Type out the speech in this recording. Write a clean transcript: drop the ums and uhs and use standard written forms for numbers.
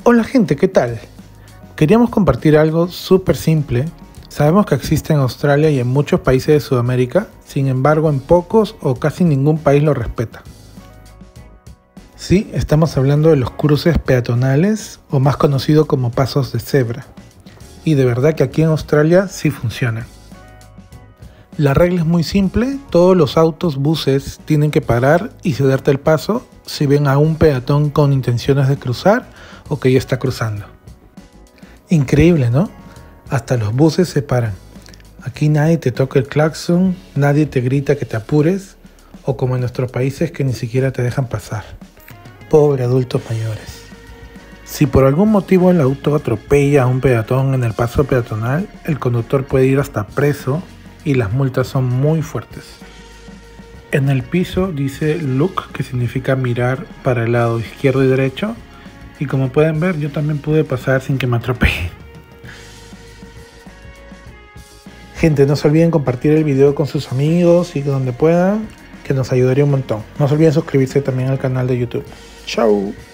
Hola gente, ¿qué tal? Queríamos compartir algo súper simple. Sabemos que existe en Australia y en muchos países de Sudamérica, sin embargo en pocos o casi ningún país lo respeta. Sí, estamos hablando de los cruces peatonales o más conocido como pasos de cebra. Y de verdad que aquí en Australia sí funciona. La regla es muy simple, todos los autos, buses tienen que parar y cederte el paso si ven a un peatón con intenciones de cruzar o que ya está cruzando. Increíble, ¿no? Hasta los buses se paran. Aquí nadie te toca el claxon, nadie te grita que te apures, o como en nuestros países que ni siquiera te dejan pasar. Pobre adultos mayores. Si por algún motivo el auto atropella a un peatón en el paso peatonal, el conductor puede ir hasta preso y las multas son muy fuertes. En el piso dice look, que significa mirar para el lado izquierdo y derecho, y como pueden ver yo también pude pasar sin que me atropellen. Gente, no se olviden compartir el video con sus amigos y donde puedan, que nos ayudaría un montón. No se olviden suscribirse también al canal de YouTube. ¡Chao!